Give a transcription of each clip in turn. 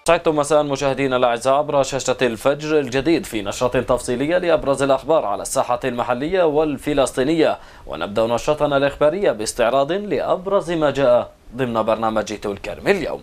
سعدتم مساء مشاهدينا الأعزاء عبر شاشة الفجر الجديد في نشرة تفصيلية لأبرز الأخبار على الساحة المحلية والفلسطينية، ونبدأ نشرتنا الإخبارية باستعراض لأبرز ما جاء ضمن برنامج طول كرم اليوم.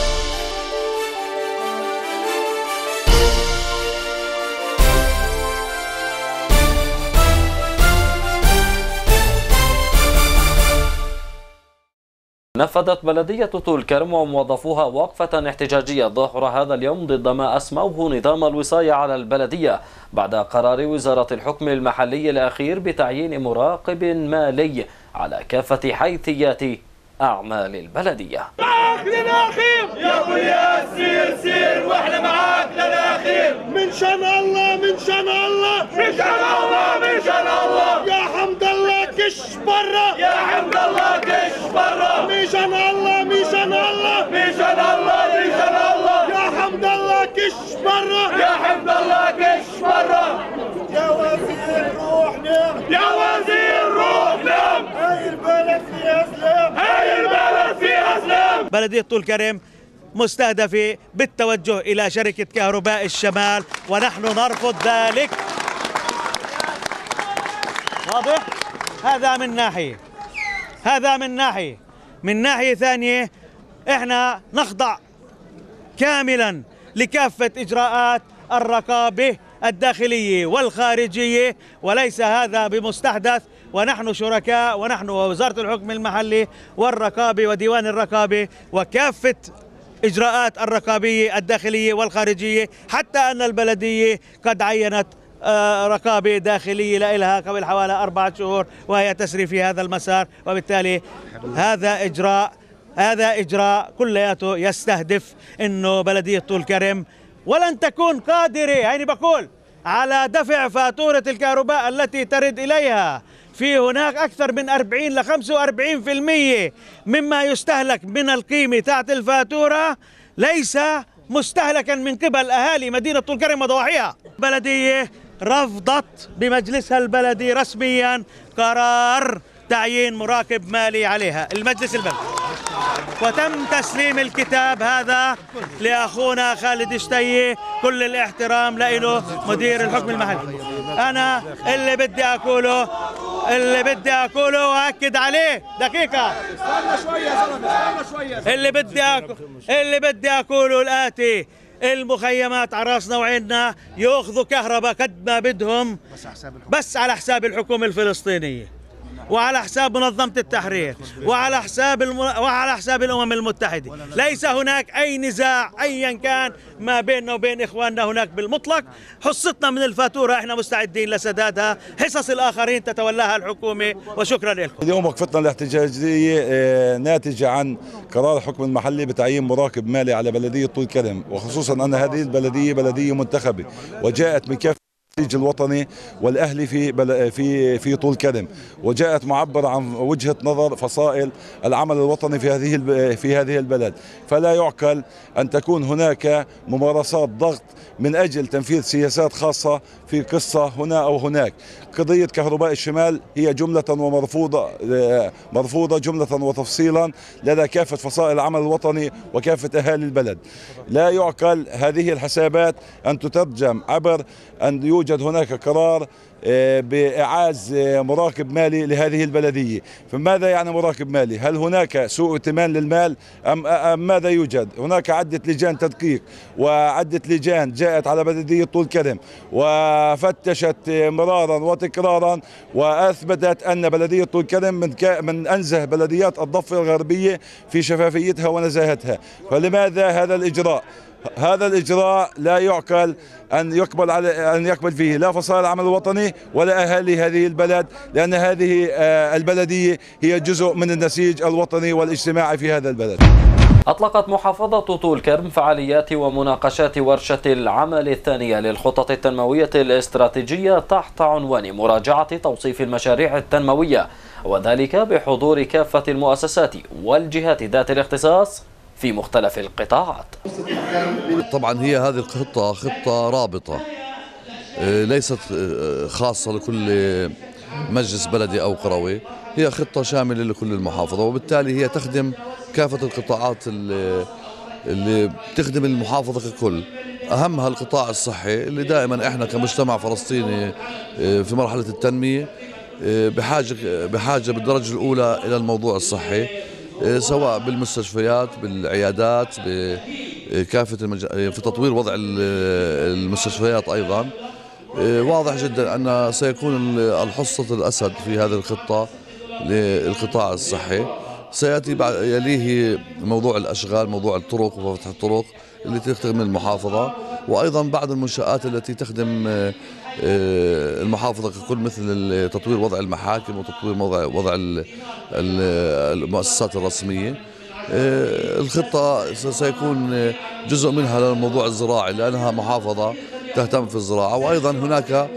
نفذت بلدية طول كرم وموظفوها وقفة احتجاجية ظهر هذا اليوم ضد ما أسموه نظام الوصاية على البلدية بعد قرار وزارة الحكم المحلي الأخير بتعيين مراقب مالي على كافة حيثيات أعمال البلدية. معاك للأخير يا أبو ياسر، سير واحنا معاك للأخير. من شان الله من شان الله من شان الله من شان الله، يا حمد الله كش برا يا حمد الله كش برا. من شان الله من شان الله من شان الله من شان الله، يا حمد الله كش برا يا حمد الله كش برا. يا وزير روح نام يا وزير روح نام، هاي البلد فيها سلام هاي البلد فيها سلام. بلدية طول كرم مستهدفة بالتوجه إلى شركة كهرباء الشمال ونحن نرفض ذلك. واضح؟ هذا من ناحية، هذا من ناحية ثانية احنا نخضع كاملا لكافة إجراءات الرقابة الداخلية والخارجية، وليس هذا بمستحدث، ونحن شركاء، ونحن ووزارة الحكم المحلي والرقابة وديوان الرقابة وكافة إجراءات الرقابية الداخلية والخارجية، حتى أن البلدية قد عينت رقابة داخلية لها قبل حوالي 4 شهور وهي تسري في هذا المسار، وبالتالي هذا إجراء كلياته يستهدف إنه بلدية طول كرم ولن تكون قادرة، يعني بقول، على دفع فاتورة الكهرباء التي ترد إليها. في هناك أكثر من 40 ل 45% مما يستهلك من القيمة تاعت الفاتورة ليس مستهلكا من قبل أهالي مدينة طول كرم وضواحيها. البلدية رفضت بمجلسها البلدي رسميا قرار تعيين مراقب مالي عليها المجلس البلدي، وتم تسليم الكتاب هذا لأخونا خالد شتية، كل الاحترام له مدير الحكم المحلي. أنا اللي بدي أقوله وأكد عليه دقيقة، اللي بدي أقوله الآتي: المخيمات على راسنا وعيننا يأخذوا كهرباء قد ما بدهم، بس على حساب الحكومة الفلسطينية وعلى حساب منظمة التحرير وعلى حساب الأمم المتحدة. ليس هناك أي نزاع أيا كان ما بيننا وبين إخواننا هناك بالمطلق. حصتنا من الفاتورة احنا مستعدين لسدادها، حصص الآخرين تتولاها الحكومة، وشكرا لكم. اليوم وقفتنا الاحتجاجية ناتجة عن قرار الحكم المحلي بتعيين مراقب مالي على بلدية طول كرم، وخصوصا أن هذه البلدية بلدية منتخبة وجاءت من كافة الوطني والأهلي في طول كرم، وجاءت معبر عن وجهة نظر فصائل العمل الوطني في هذه البلد. فلا يعقل أن تكون هناك ممارسات ضغط من أجل تنفيذ سياسات خاصة في قصة هنا أو هناك. قضية كهرباء الشمال هي جملة مرفوضة جملة وتفصيلا لدى كافة فصائل العمل الوطني وكافة أهالي البلد. لا يعقل هذه الحسابات أن تترجم عبر أن يوجد هناك قرار بإعاز مراقب مالي لهذه البلدية. فماذا يعني مراقب مالي؟ هل هناك سوء ائتمان للمال أم ماذا يوجد؟ هناك عدة لجان تدقيق وعدة لجان جاءت على بلدية طول كرم وفتشت مرارا وتكرارا وأثبتت أن بلدية طول كرم من أنزه بلديات الضفة الغربية في شفافيتها ونزاهتها. فلماذا هذا الإجراء؟ هذا الإجراء لا يعقل أن يقبل فيه لا فصائل العمل الوطني ولا أهالي هذه البلد، لأن هذه البلدية هي جزء من النسيج الوطني والاجتماعي في هذا البلد. أطلقت محافظة طول كرم فعاليات ومناقشات ورشة العمل الثانية للخطط التنموية الاستراتيجية تحت عنوان مراجعة توصيف المشاريع التنموية، وذلك بحضور كافة المؤسسات والجهات ذات الاختصاص في مختلف القطاعات. طبعا هي هذه الخطة خطة رابطة ليست خاصة لكل مجلس بلدي أو قروي، هي خطة شاملة لكل المحافظة، وبالتالي هي تخدم كافة القطاعات اللي بتخدم المحافظة ككل، أهمها القطاع الصحي اللي دائما إحنا كمجتمع فلسطيني في مرحلة التنمية بحاجة بالدرجة الأولى إلى الموضوع الصحي، سواء بالمستشفيات بالعيادات بكافة في تطوير وضع المستشفيات أيضا. واضح جدا أن سيكون الحصة الأسد في هذه الخطة للقطاع الصحي. سيأتي يليه موضوع الأشغال، موضوع الطرق وفتح الطرق اللي تخدم المحافظة، وأيضا بعض المنشآت التي تخدم المحافظة ككل، مثل تطوير وضع المحاكم وتطوير وضع المؤسسات الرسمية. الخطة سيكون جزء منها للموضوع الزراعي لأنها محافظة تهتم في الزراعة، وأيضا هناك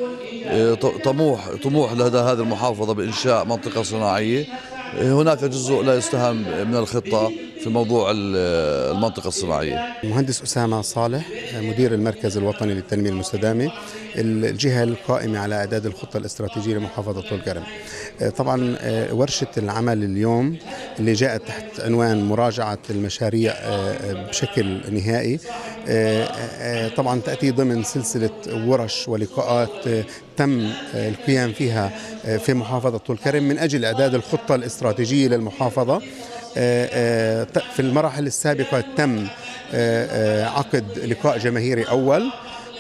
طموح لدى هذه المحافظة بإنشاء منطقة صناعية. هناك جزء لا يستهان من الخطة في موضوع المنطقة الصناعية. المهندس أسامة صالح، مدير المركز الوطني للتنمية المستدامة، الجهة القائمة على إعداد الخطة الاستراتيجية لمحافظة طول كرم. طبعا ورشة العمل اليوم اللي جاءت تحت عنوان مراجعة المشاريع بشكل نهائي، طبعا تأتي ضمن سلسلة ورش ولقاءات تم القيام فيها في محافظة طول كرم من أجل إعداد الخطة الاستراتيجية للمحافظة. في المراحل السابقة تم عقد لقاء جماهيري أول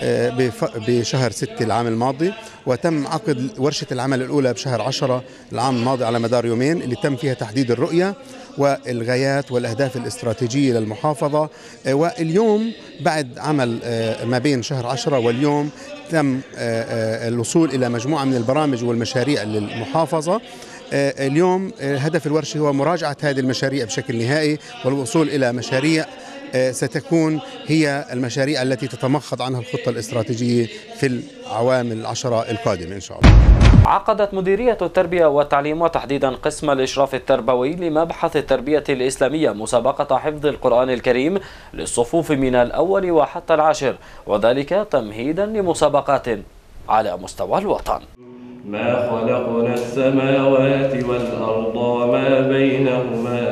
بشهر 6 العام الماضي، وتم عقد ورشة العمل الأولى بشهر 10 العام الماضي على مدار يومين، اللي تم فيها تحديد الرؤية والغايات والأهداف الاستراتيجية للمحافظة. واليوم بعد عمل ما بين شهر 10 واليوم تم الوصول إلى مجموعة من البرامج والمشاريع للمحافظة. اليوم هدف الورشة هو مراجعة هذه المشاريع بشكل نهائي والوصول إلى مشاريع ستكون هي المشاريع التي تتمخض عنها الخطة الاستراتيجية في العوام 10 القادمة إن شاء الله. عقدت مديرية التربية والتعليم وتحديدا قسم الإشراف التربوي لمبحث التربية الإسلامية مسابقة حفظ القرآن الكريم للصفوف من الأول وحتى العاشر، وذلك تمهيدا لمسابقات على مستوى الوطن. ما خلقنا السماوات والأرض وما بينهما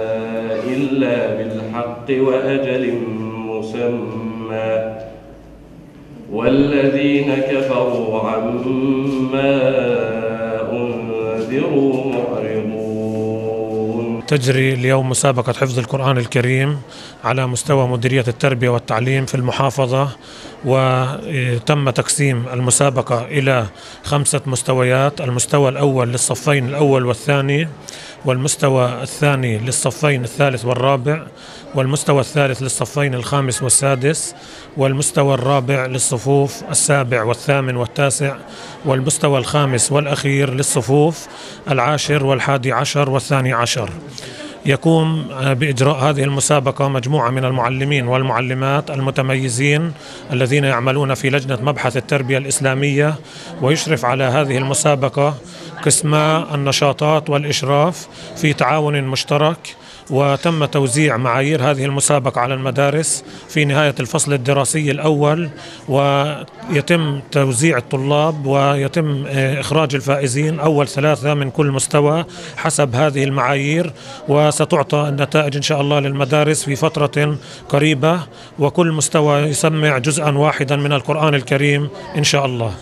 إلا بالحق وأجل مسمى والذين كفروا عما أنذروا معرضون. تجري اليوم مسابقة حفظ القرآن الكريم على مستوى مديرية التربية والتعليم في المحافظة، وتم تقسيم المسابقة إلى 5 مستويات. المستوى الأول للصفين الأول والثاني، والمستوى الثاني للصفين الثالث والرابع، والمستوى الثالث للصفين الخامس والسادس، والمستوى الرابع للصفوف السابع والثامن والتاسع، والمستوى الخامس والأخير للصفوف العاشر والحادي عشر والثاني عشر. يقوم بإجراء هذه المسابقة مجموعة من المعلمين والمعلمات المتميزين الذين يعملون في لجنة مبحث التربية الإسلامية، ويشرف على هذه المسابقة قسما النشاطات والإشراف في تعاون مشترك. وتم توزيع معايير هذه المسابقة على المدارس في نهاية الفصل الدراسي الأول، ويتم توزيع الطلاب ويتم إخراج الفائزين أول 3 من كل مستوى حسب هذه المعايير، وستعطى النتائج إن شاء الله للمدارس في فترة قريبة، وكل مستوى يسمع جزءا واحدا من القرآن الكريم إن شاء الله.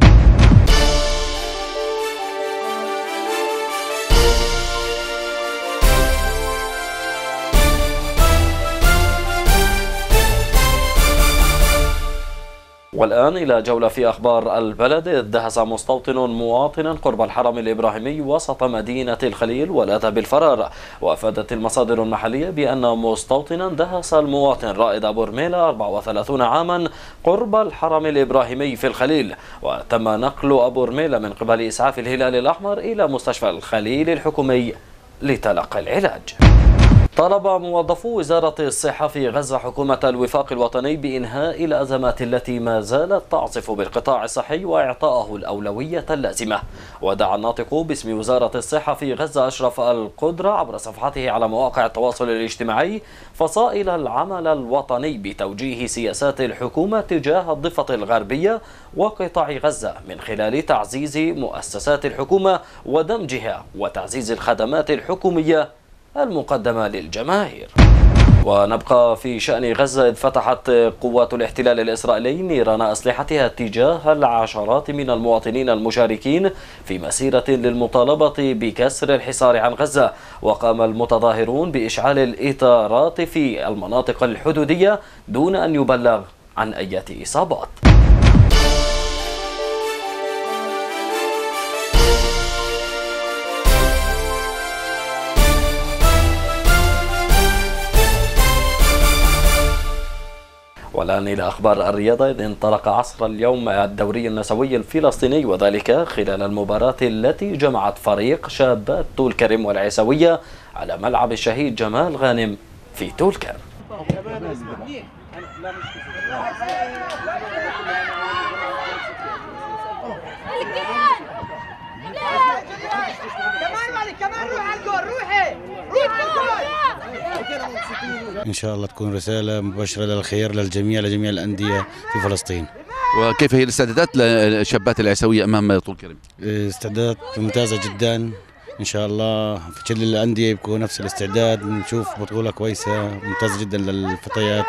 والآن إلى جولة في أخبار البلد. دهس مستوطن مواطنا قرب الحرم الإبراهيمي وسط مدينة الخليل ولاذ بالفرار. وأفادت المصادر المحلية بأن مستوطنا دهس المواطن رائد أبو رميلة 34 عاما قرب الحرم الإبراهيمي في الخليل، وتم نقل أبو رميلة من قبل إسعاف الهلال الأحمر إلى مستشفى الخليل الحكومي لتلقي العلاج. طلب موظفو وزارة الصحة في غزة حكومة الوفاق الوطني بإنهاء الأزمات التي ما زالت تعصف بالقطاع الصحي وإعطائه الأولوية اللازمة. ودعا الناطق باسم وزارة الصحة في غزة أشرف القدرة عبر صفحته على مواقع التواصل الاجتماعي فصائل العمل الوطني بتوجيه سياسات الحكومة تجاه الضفة الغربية وقطاع غزة من خلال تعزيز مؤسسات الحكومة ودمجها وتعزيز الخدمات الحكومية المقدمة للجماهير. ونبقى في شأن غزة، إذ فتحت قوات الاحتلال الإسرائيلي نيران أسلحتها تجاه العشرات من المواطنين المشاركين في مسيرة للمطالبة بكسر الحصار عن غزة. وقام المتظاهرون بإشعال الإطارات في المناطق الحدودية دون أن يبلغ عن أي إصابات. والآن إلى أخبار الرياضة، إذ انطلق عصر اليوم الدوري النسوي الفلسطيني، وذلك خلال المباراة التي جمعت فريق شابات طول كرم والعيسوية على ملعب الشهيد جمال غانم في طول كرم. إن شاء الله تكون رسالة مبشرة للخير لجميع الأندية في فلسطين. وكيف هي الاستعدادات لشابات العيسوية أمام طول كرم؟ استعدادات ممتازة جدا إن شاء الله، في كل الأندية يكون نفس الاستعداد، نشوف بطولة كويسة ممتازة جدا للفتيات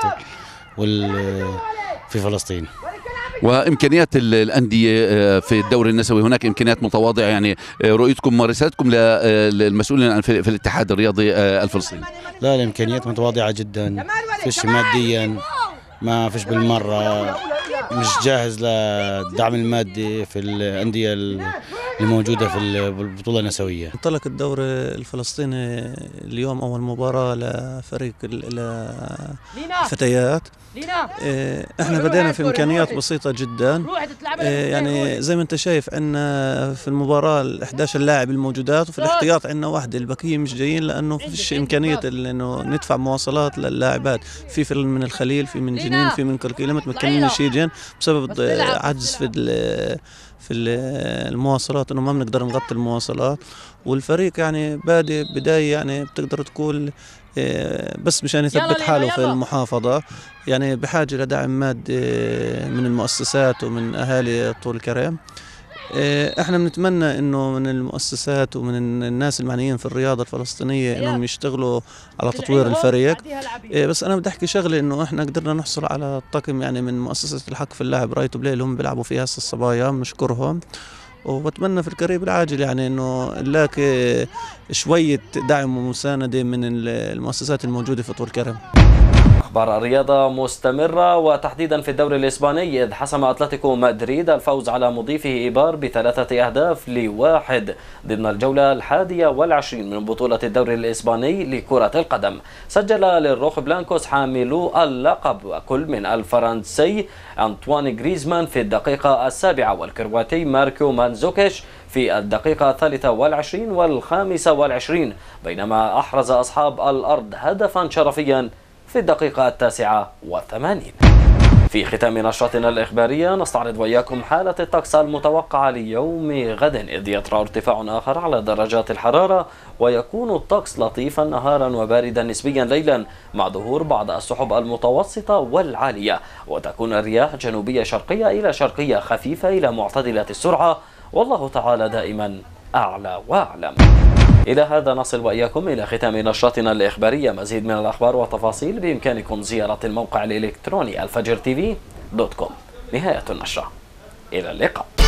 في فلسطين. وإمكانيات الأندية في الدوري النسوي، هناك إمكانيات متواضعة، يعني رؤيتكم ورسالتكم للمسؤولين في الاتحاد الرياضي الفلسطيني؟ لا، الإمكانيات متواضعة جدا، فيش ماديا، ما فيش بالمرة، مش جاهز للدعم المادي في الأندية الموجودة في البطولة النسوية. انطلق الدوري الفلسطيني اليوم أول مباراة لفريق الفتيات. احنا بدينا في إمكانيات بسيطة جدا، يعني زي ما انت شايف عندنا في المباراة 11 لاعب الموجودات، وفي الاحتياط عندنا واحدة، البقية مش جايين لأنه فيش إمكانية انه ندفع مواصلات للاعبات، في من الخليل، في من جنين، في من كركيلة، متمكنين يجين بسبب عجز في المواصلات، انه ما بنقدر نغطي المواصلات. والفريق يعني بادئ بداية يعني بتقدر تقول بس مشان يثبت حاله في المحافظة، يعني بحاجة لدعم مادي من المؤسسات ومن أهالي طول كرم. احنا بنتمنى انه من المؤسسات ومن الناس المعنيين في الرياضة الفلسطينية انهم يشتغلوا على تطوير الفريق. بس انا بدي احكي شغله، انه احنا قدرنا نحصل على الطاقم يعني من مؤسسة الحق في اللاعب رايتو بليل، هم بيلعبوا فيها هسه الصبايا، بنشكرهم. وبتمنى في القريب العاجل يعني انه نلاقي شوية دعم ومساندة من المؤسسات الموجودة في طول كرم. أخبار الرياضة مستمرة، وتحديدا في الدوري الإسباني، إذ حسم أتلتيكو مدريد الفوز على مضيفه إيبار ب3-1 ضمن الجولة 21 من بطولة الدوري الإسباني لكرة القدم. سجل للروخ بلانكوس حاملو اللقب كل من الفرنسي أنطوان غريزمان في الدقيقة 7، والكرواتي ماركو مانزوكيش في الدقيقة 23 و25، بينما أحرز أصحاب الأرض هدفا شرفيا في الدقيقة 89. في ختام نشرتنا الإخبارية نستعرض وإياكم حالة الطقس المتوقعة ليوم غد، إذ يطرأ ارتفاع آخر على درجات الحرارة، ويكون الطقس لطيفا نهارا وباردا نسبيا ليلا، مع ظهور بعض السحب المتوسطة والعالية، وتكون الرياح جنوبية شرقية إلى شرقية خفيفة إلى معتدلة السرعة، والله تعالى دائما أعلى وأعلم. إلى هذا نصل وإياكم إلى ختام نشرتنا الإخبارية. مزيد من الأخبار والتفاصيل بإمكانكم زيارة الموقع الإلكتروني الفجر tv.com. نهاية النشرة، إلى اللقاء.